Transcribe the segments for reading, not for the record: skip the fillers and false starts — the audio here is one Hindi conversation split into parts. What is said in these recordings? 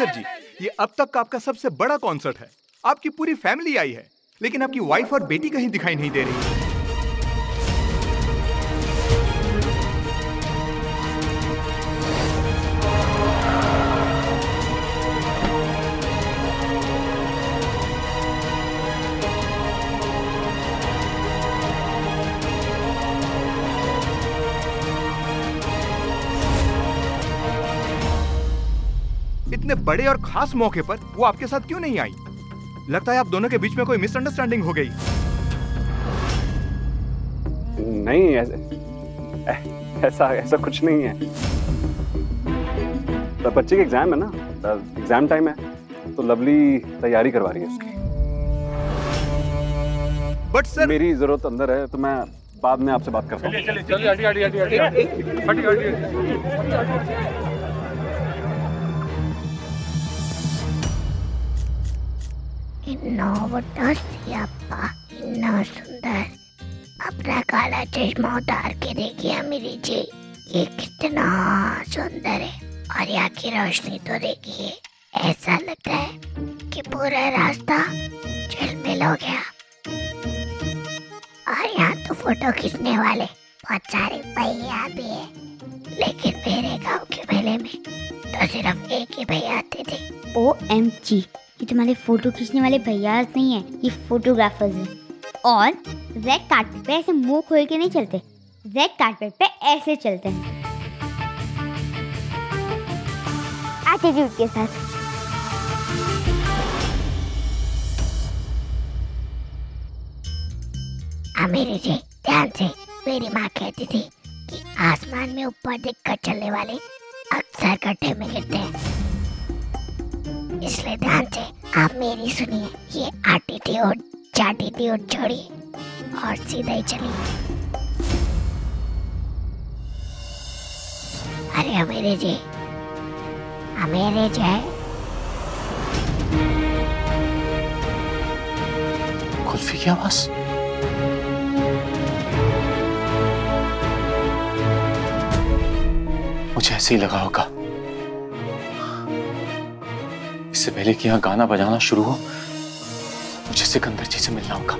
अमजद जी, ये अब तक का आपका सबसे बड़ा कॉन्सर्ट है। आपकी पूरी फैमिली आई है, लेकिन आपकी वाइफ और बेटी कहीं दिखाई नहीं दे रही। इतने बड़े और खास मौके पर वो आपके साथ क्यों नहीं आई? लगता है आप दोनों के बीच में कोई मिसअंडरस्टैंडिंग हो गई। नहीं, ऐसा कुछ नहीं है। तो बच्चे के एग्जाम है ना, एग्जाम टाइम है, तो लवली तैयारी करवा रही है उसकी। बट सर, मेरी जरूरत अंदर है, तो मैं बाद में आपसे बात करता हूँ। इतना सुंदर, अपना काला चश्मा उतार के देखिए मेरी जी, ये कितना सुंदर है। और यहाँ की रोशनी तो देखिए, ऐसा लगता है कि पूरा रास्ता झिलमिल हो गया। और यहाँ तो फोटो खींचने वाले बहुत सारे भैया भी है, लेकिन मेरे गांव के मेले में तो सिर्फ एक ही भैया आते थे। OMG, ये तुम्हारे फोटो खींचने वाले भैया नहीं है, ये फोटोग्राफर्स हैं। और रेड कार्पेट पे ऐसे मुंह खोल के नहीं चलते, रेड कार्पेट पे ऐसे चलते हैं, एटीट्यूड के साथ। मेरी जी, ध्यान से, मेरी माँ कहती थी कि आसमान में ऊपर देखकर चलने वाले अक्सर गड्ढे में गिरते हैं, इसलिए ध्यान से आप मेरी सुनिए। ये एटीट्यूड चैटिट्यूड छोड़िए और सीधा ही चलिए। अरे मेरे जी, कुल्फी की आवाज। मुझे ऐसे ही लगा होगा। इससे पहले कि यहाँ गाना बजाना शुरू हो, मुझे सिकंदर जी से मिलना होगा।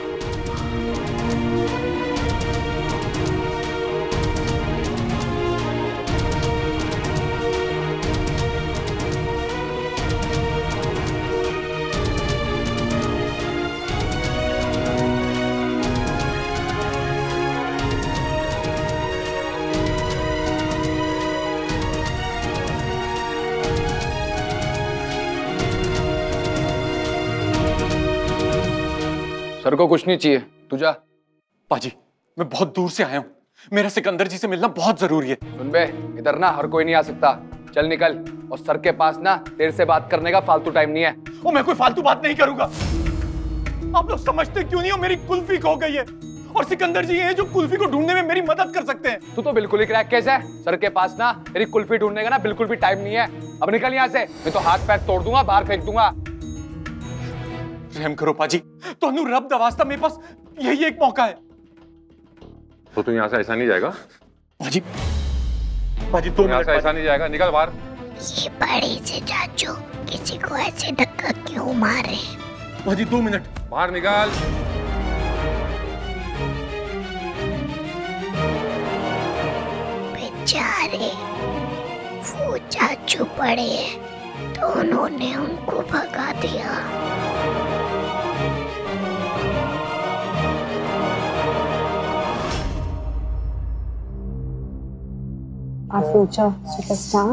सर को कुछ नहीं चाहिए, तू जा। पाजी, मैं बहुत दूर से आया हूँ, मेरा सिकंदर जी से मिलना बहुत जरूरी है। सुन बे, इधर ना हर कोई नहीं आ सकता, चल निकल। और सर के पास ना तेरे से बात करने का फालतू टाइम नहीं है। ओ, मैं कोई फालतू बात नहीं करूंगा। आप लोग समझते क्यों नहीं हो, मेरी कुल्फी खो गई है और सिकंदर जी हैं जो कुल्फी को ढूंढने में मेरी मदद कर सकते हैं। तू तो बिल्कुल ही क्रैक केस है। सर के पास ना तेरी कुल्फी ढूंढने का ना बिल्कुल भी टाइम नहीं है। अब निकल यहाँ से, मैं तो हाथ पैर तोड़ दूंगा, बाहर फेंक दूंगा। रहम करो पाजी, तो रब दवास्ता, मेरे पास यही एक मौका है। तो तू यहाँ से ऐसा नहीं जाएगा? पाजी, पाजी 2 मिनट। ऐसा नहीं जाएगा, निकल बाहर। ये बड़े से चाचू किसी को ऐसे धक्का क्यों मारे? पाजी 2 मिनट। बाहर निकाल। बेचारे वो चाचू पड़े हैं, तो उन्होंने उनको भगा दिया। Future superstar.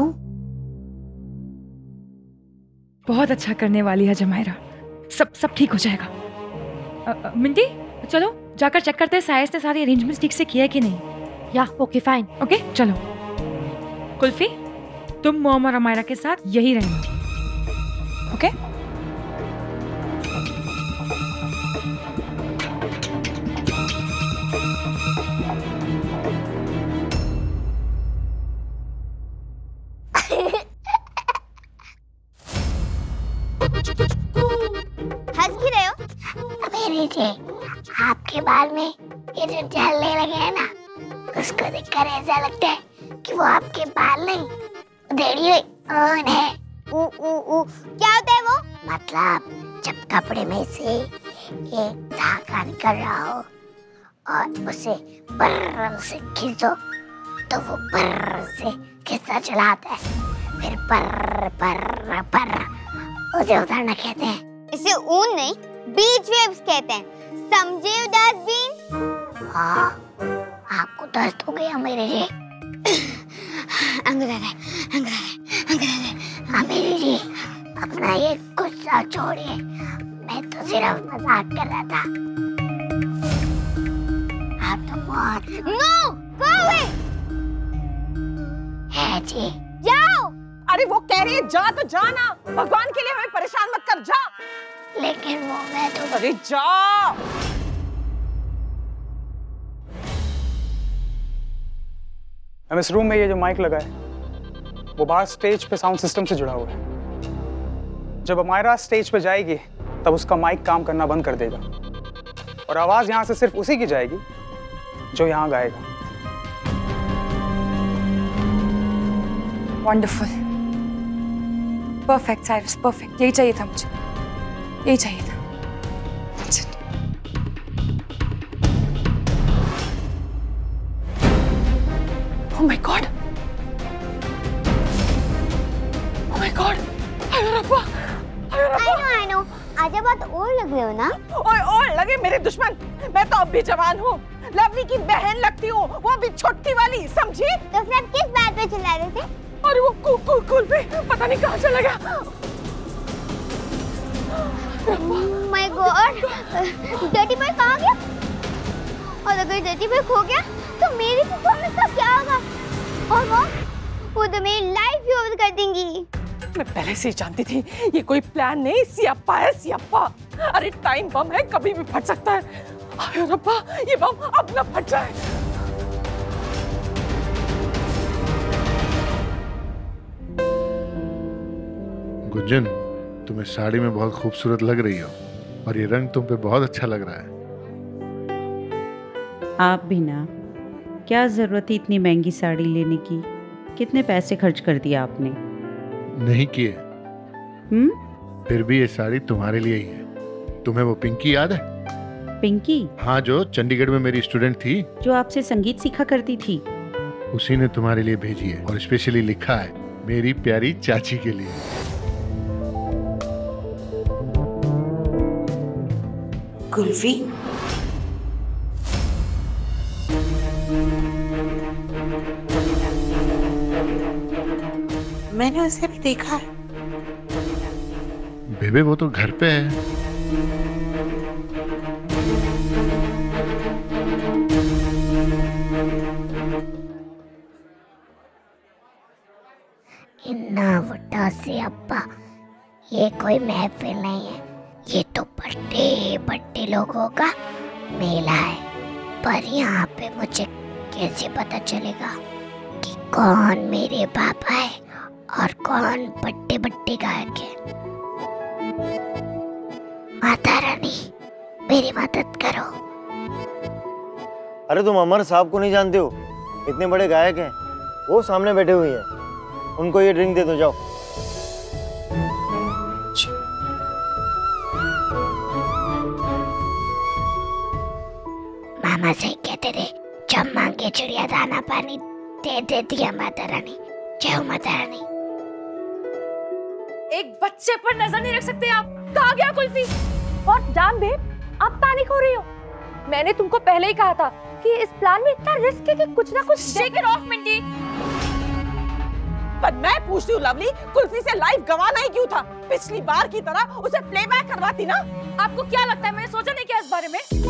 बहुत अच्छा करने वाली है जमायरा, सब ठीक हो जाएगा। मिंटी, चलो जाकर चेक करते हैं साइज ने सारे अरेंजमेंट्स ठीक से किया है कि नहीं। या ओके फाइन। ओके चलो। कुल्फी, तुम मोम और अमायरा के साथ यही रहना, ओके? हंस क्यों रहे हो? मेरे जी, आपके बाल में ये जो झड़ने लगे हैं ना, उसको देखकर ऐसा लगता है कि वो आपके बाल नहीं, उधेड़ी हुई ऊन है। क्या होता है वो? मतलब जब कपड़े में से एक धागा निकल रहा हो और उसे पर्र से खींचो तो वो पर्र से खिस्सा चलाता है, फिर पर्र पर्र पर्र, उसे उधरना कहते हैं। इसे ऊन नहीं, बीच वेव्स कहते हैं, समझे डस्टबिन? हाँ, आपको दर्द हो गया मेरे जी? मेरे जी, अपना ये गुस्सा छोड़िए, मैं तो सिर्फ मजाक कर रहा था। आप तो बहुत नो, गो अवे। है जी। जाओ। अरे वो कह रही है जा तो जाना, भगवान के लिए हमें परेशान मत कर, जा। लेकिन वो मैं तो। अरे जा। हम इस रूम में ये जो माइक लगा है वो बाहर स्टेज पे साउंड सिस्टम से जुड़ा हुआ है। जब अमायरा स्टेज पे जाएगी तब उसका माइक काम करना बंद कर देगा और आवाज यहाँ से सिर्फ उसी की जाएगी जो यहाँ गाएगा। Wonderful, perfect Cyrus, perfect. यही चाहिए था मुझे, यही चाहिए था। Oh my God! Oh my God! आयो रब्बा! आयो रब्बा! I know. आजा बात और लग रहे हो ना? और लगे मेरे दुश्मन। मैं तो अब भी जवान हूँ, लवली की बहन लगती हूँ, वो भी छोटी वाली, समझी? तो फिर किस बात पे चिल्ला रहे थे? अरे वो कुल्फी पता नहीं कहाँ चला गया। Oh my God! Dirty boy कहाँ गया? और अगर डर्टी बॉय खो गया तो मेरी परफॉर्मेंस का क्या होगा? और वो तो मेरी लाइफ ही ओवर कर देंगी। मैं पहले से ही जानती थी ये कोई प्लान नहीं, सियाप्पा है सियाप्पा। अरे टाइम बम है, कभी भी फट सकता है। अरे रब्बा, ये बम अब न फट जाए। गुंजन, तुम इस साड़ी में बहुत खूबसूरत लग रही हो और ये रंग तुम पे बहुत अच्छा लग रहा है। आप भी ना, क्या जरूरत थी इतनी महंगी साड़ी लेने की? कितने पैसे खर्च कर दिए आपने? नहीं किए। फिर भी ये साड़ी तुम्हारे लिए ही है। तुम्हें वो पिंकी याद है? पिंकी? हाँ, जो चंडीगढ़ में मेरी स्टूडेंट थी, जो आपसे संगीत सीखा करती थी। उसी ने तुम्हारे लिए भेजी है और स्पेशली लिखा है मेरी प्यारी चाची के लिए। कुल्फी? मैंने उसे भी देखा है। बेबे वो तो घर पे है। इन्ना बड़ा सियाप्पा, ये कोई महफिल नहीं है, ये तो बड़े बड़े लोगों का मेला है। पर यहाँ पे मुझे कैसे पता चलेगा कि कौन मेरे पापा है और कौन बड़े बड़े गायक है? माता रानी, मेरी मदद करो। अरे तुम अमर साहब को नहीं जानते हो? इतने बड़े गायक हैं, वो सामने बैठे हुए हैं। उनको ये ड्रिंक दे दो, जाओ। मामा से कहते थे जब मांगे चिड़िया दाना पानी दे देती है माता रानी। जय हो माता रानी। एक बच्चे पर नजर नहीं रख सकते आप? कहाँ गया कुल्फी? What damn babe, आप पैनिक हो रही हो? मैंने तुमको पहले ही कहा था कि इस प्लान में इतना रिस्क है कि कुछ ना कुछ। Shake it off, Minty. पर मैं पूछती हूँ लवली, कुल्फी से लाइव गवाना ही क्यों था? पिछली बार की तरह उसे प्लेबैक करवाती ना। आपको क्या लगता है मैंने सोचा नहीं क्या इस बारे में?